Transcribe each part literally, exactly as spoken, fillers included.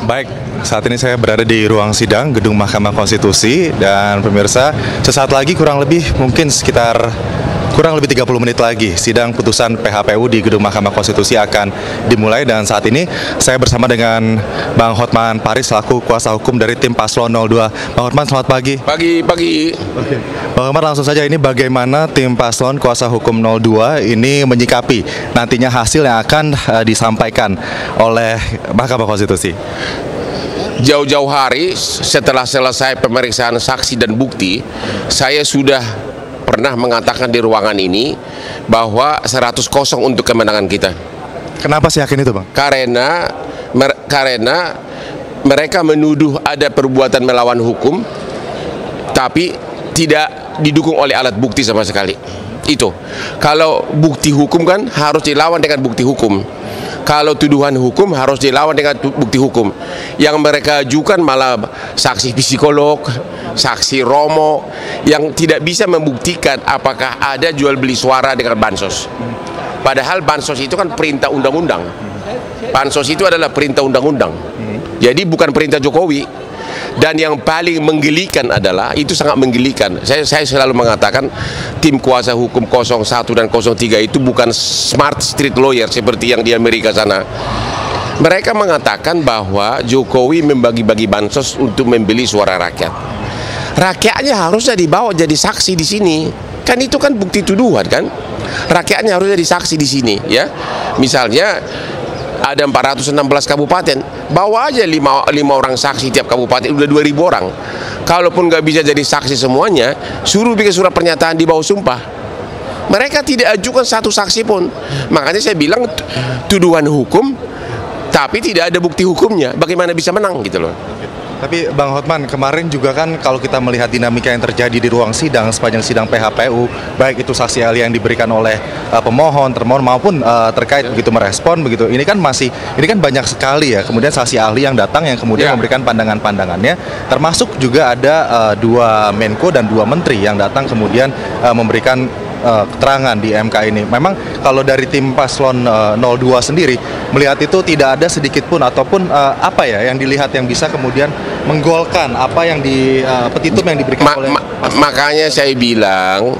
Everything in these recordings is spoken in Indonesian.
Baik, saat ini saya berada di ruang sidang Gedung Mahkamah Konstitusi dan pemirsa, sesaat lagi kurang lebih mungkin sekitar kurang lebih tiga puluh menit lagi sidang putusan P H P U di Gedung Mahkamah Konstitusi akan dimulai, dan saat ini saya bersama dengan Bang Hotman Paris selaku kuasa hukum dari tim Paslon nol dua. Bang Hotman, selamat pagi. Pagi, pagi. Oke. Bang Hotman, langsung saja, ini bagaimana tim Paslon kuasa hukum nol dua ini menyikapi nantinya hasil yang akan uh, disampaikan oleh Mahkamah Konstitusi? Jauh-jauh hari setelah selesai pemeriksaan saksi dan bukti, saya sudah pernah mengatakan di ruangan ini bahwa seratus kosong untuk kemenangan kita. Kenapa sih yakin itu, Bang? Karena mer karena mereka menuduh ada perbuatan melawan hukum, tapi tidak didukung oleh alat bukti sama sekali. Itu. Kalau bukti hukum kan harus dilawan dengan bukti hukum. Kalau tuduhan hukum harus dilawan dengan bukti hukum. Yang mereka ajukan malah saksi psikolog, saksi romo, yang tidak bisa membuktikan apakah ada jual beli suara dengan bansos. Padahal bansos itu kan perintah undang-undang. Bansos itu adalah perintah undang-undang. Jadi bukan perintah Jokowi. Dan yang paling menggelikan adalah, itu sangat menggelikan. Saya, saya selalu mengatakan tim kuasa hukum nol satu dan nol tiga itu bukan smart street lawyer seperti yang di Amerika sana. Mereka mengatakan bahwa Jokowi membagi-bagi bansos untuk membeli suara rakyat. Rakyatnya harusnya dibawa jadi saksi di sini. Kan itu kan bukti tuduhan kan? Rakyatnya harusnya jadi saksi di sini, ya. Misalnya ada empat ratus enam belas kabupaten, bawa aja lima, lima orang saksi tiap kabupaten, udah dua ribu orang. Kalaupun nggak bisa jadi saksi semuanya, suruh bikin surat pernyataan di bawah sumpah. Mereka tidak ajukan satu saksi pun. Makanya saya bilang tuduhan hukum, tapi tidak ada bukti hukumnya. Bagaimana bisa menang gitu loh. Tapi Bang Hotman, kemarin juga kan kalau kita melihat dinamika yang terjadi di ruang sidang sepanjang sidang P H P U, baik itu saksi ahli yang diberikan oleh uh, pemohon, termohon maupun uh, terkait begitu merespon begitu. Ini kan masih ini kan banyak sekali ya. Kemudian saksi ahli yang datang yang kemudian yeah. memberikan pandangan-pandangannya, termasuk juga ada uh, dua Menko dan dua menteri yang datang kemudian uh, memberikan Uh, keterangan di M K ini. Memang kalau dari tim Paslon uh, nol dua sendiri melihat itu tidak ada sedikit pun ataupun uh, apa ya yang dilihat yang bisa kemudian menggolkan apa yang di uh, petitum yang diberikan ma oleh ma makanya saya bilang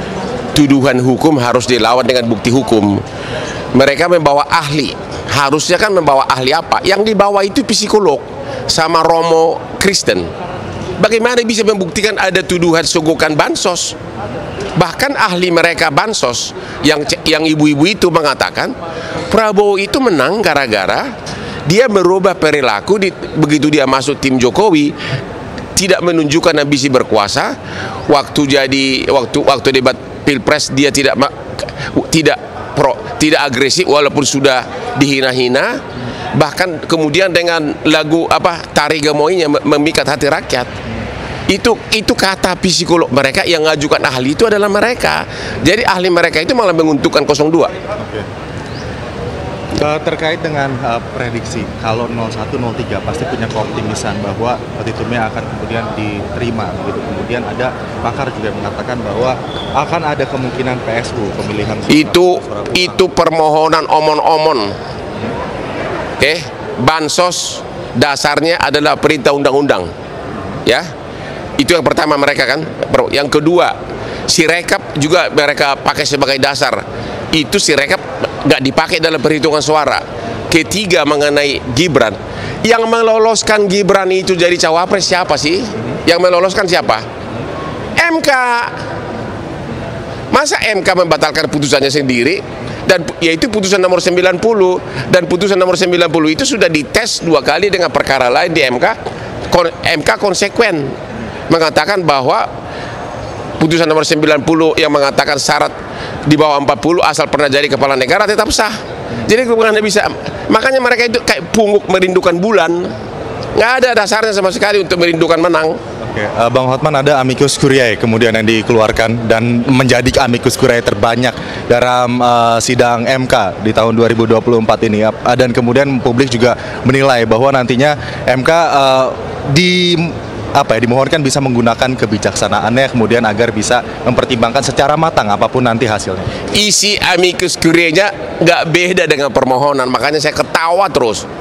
tuduhan hukum harus dilawan dengan bukti hukum. Mereka membawa ahli, harusnya kan membawa ahli apa? Yang dibawa itu psikolog sama romo Kristen. Bagaimana bisa membuktikan ada tuduhan sogokan bansos? Bahkan ahli mereka bansos yang yang ibu-ibu itu mengatakan Prabowo itu menang gara-gara dia merubah perilaku di, begitu dia masuk tim Jokowi, tidak menunjukkan ambisi berkuasa. Waktu jadi waktu waktu debat pilpres dia tidak tidak pro tidak agresif walaupun sudah dihina-hina. Bahkan kemudian dengan lagu apa Tari Gemoinya memikat hati rakyat. Itu itu kata psikolog mereka yang ngajukan ahli itu adalah mereka. Jadi ahli mereka itu malah menguntungkan nol dua. Oke. Uh, terkait dengan uh, prediksi kalau nol satu nol tiga pasti punya keoptimisan bahwa petitumnya akan kemudian diterima begitu. Kemudian ada pakar juga mengatakan bahwa akan ada kemungkinan P S U pemilihan itu itu permohonan omon-omon. Oke, okay? Bansos dasarnya adalah perintah undang-undang. Ya. Itu yang pertama mereka kan. Yang kedua, Sirekap juga mereka pakai sebagai dasar. Itu Sirekap nggak dipakai dalam perhitungan suara. Ketiga, mengenai Gibran, yang meloloskan Gibran itu jadi cawapres siapa sih? Yang meloloskan siapa? M K. Masa M K membatalkan putusannya sendiri? Dan yaitu putusan nomor sembilan puluh, dan putusan nomor sembilan puluh itu sudah dites dua kali dengan perkara lain di M K. M K konsekuen mengatakan bahwa putusan nomor sembilan puluh yang mengatakan syarat di bawah empat puluh asal pernah jadi kepala negara tetap sah. Jadi bukan bisa. Makanya mereka itu kayak pungguk merindukan bulan. Nggak ada dasarnya sama sekali untuk merindukan menang. Oke, uh, Bang Hotman, ada amicus curiae kemudian yang dikeluarkan dan menjadi amicus curiae terbanyak dalam uh, sidang M K di tahun dua ribu dua puluh empat ini. Uh, dan kemudian publik juga menilai bahwa nantinya M K uh, di apa ya dimohonkan bisa menggunakan kebijaksanaannya kemudian agar bisa mempertimbangkan secara matang apapun nanti hasilnya. Isi amicus curiae-nya nggak beda dengan permohonan, makanya saya ketawa terus.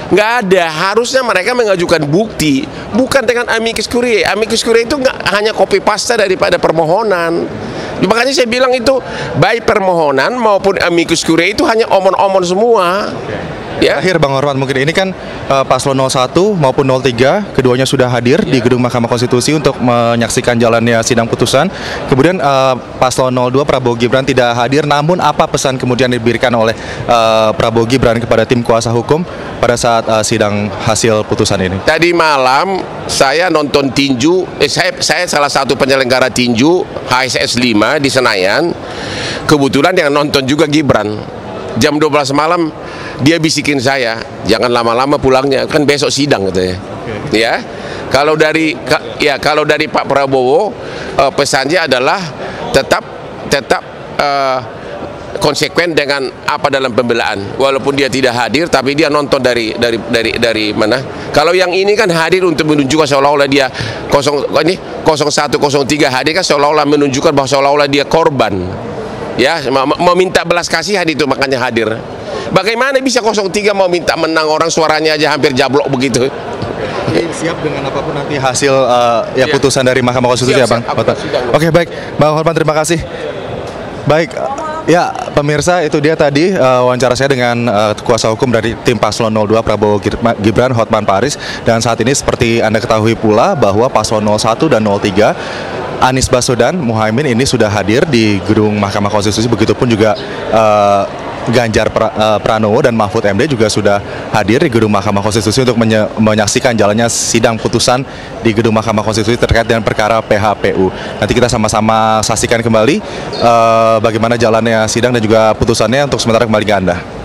Nggak ada. Harusnya mereka mengajukan bukti, bukan dengan amicus curiae. Amicus curiae itu nggak hanya copy paste daripada permohonan. Makanya saya bilang itu baik permohonan maupun amicus curiae itu hanya omon-omon semua. Ya. Akhir Bang Hormat, mungkin ini kan uh, paslon nol satu maupun nol tiga keduanya sudah hadir ya. di gedung Mahkamah Konstitusi untuk menyaksikan jalannya sidang putusan. Kemudian uh, paslon nol dua Prabowo Gibran tidak hadir, namun apa pesan kemudian diberikan oleh uh, Prabowo Gibran kepada tim kuasa hukum pada saat uh, sidang hasil putusan ini? Tadi malam saya nonton tinju, eh, saya, saya salah satu penyelenggara tinju H S S lima di Senayan. Kebetulan yang nonton juga Gibran. Jam dua belas malam dia bisikin saya, jangan lama-lama pulangnya, kan besok sidang katanya. Okay. Ya, kalau dari ya kalau dari Pak Prabowo uh, pesannya adalah tetap tetap uh, konsekuen dengan apa dalam pembelaan, walaupun dia tidak hadir, tapi dia nonton dari dari dari dari mana? Kalau yang ini kan hadir untuk menunjukkan seolah-olah dia kosong ini nol satu nol tiga hadir kan seolah-olah menunjukkan bahwa seolah-olah dia korban. Ya, mau minta belas kasihan itu makanya hadir. Bagaimana bisa nol tiga mau minta menang, orang suaranya aja hampir jablok begitu. Jadi siap dengan apapun nanti hasil uh, ya, ya putusan dari Mahkamah Konstitusi ya Bang. Oke, baik, Bang Hormat, terima kasih. Baik, ya pemirsa, itu dia tadi uh, wawancara saya dengan uh, kuasa hukum dari tim paslon nol dua Prabowo Gibran, Hotman Paris. Dan saat ini seperti Anda ketahui pula bahwa paslon nol satu dan nol tiga Anies Baswedan, Muhaimin ini sudah hadir di gedung Mahkamah Konstitusi. Begitupun juga uh, Ganjar pra, uh, Pranowo dan Mahfud M D juga sudah hadir di gedung Mahkamah Konstitusi untuk menye menyaksikan jalannya sidang putusan di gedung Mahkamah Konstitusi terkait dengan perkara P H P U. Nanti kita sama-sama saksikan kembali uh, bagaimana jalannya sidang dan juga putusannya. Untuk sementara kembali ke Anda.